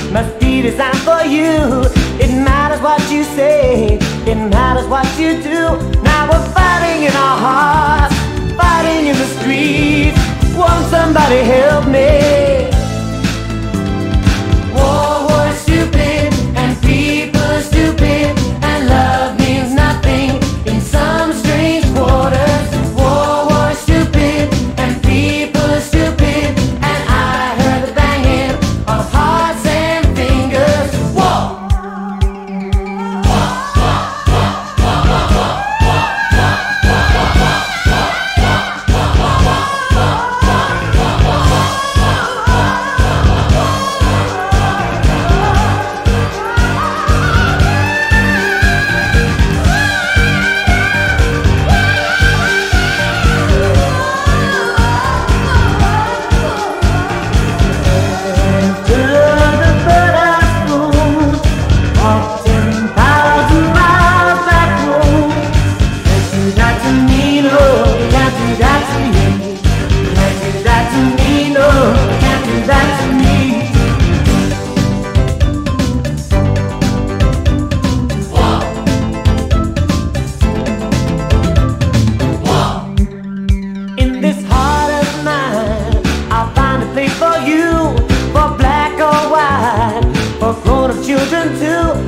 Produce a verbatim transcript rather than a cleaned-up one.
must be designed for you. It matters what you say, it matters what you do. Now we're fighting in our hearts, fighting in the streets. Won't somebody help me? War was stupid and people are stupid, and love means nothing in some strange quarters. War was stupid and people are stupid, and I heard the banging of hearts and fingers. War! For black or white, for grown-up children too.